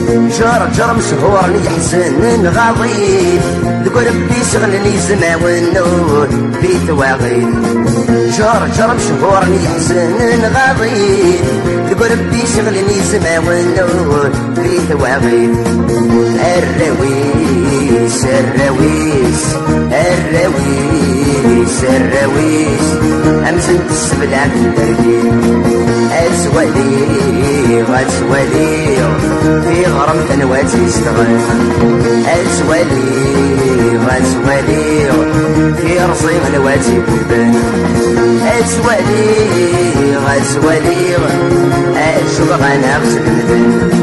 جرجر مشهور لي حسن غضيب ذكر ربي شغلني زمع والنور في تواغيب جرجر مشهور لي حسن غضيب ذكر ربي شغلني زمع والنور في تواغيب الرويس الرويس الرويس الرويس أمزن السبلع من درجين أسوالي غسوالي في غرم تنواتي استغل أسوالي غسوالي في رصيم نواتي بلبن أسوالي غسوالي أشوف أنا غسل المدن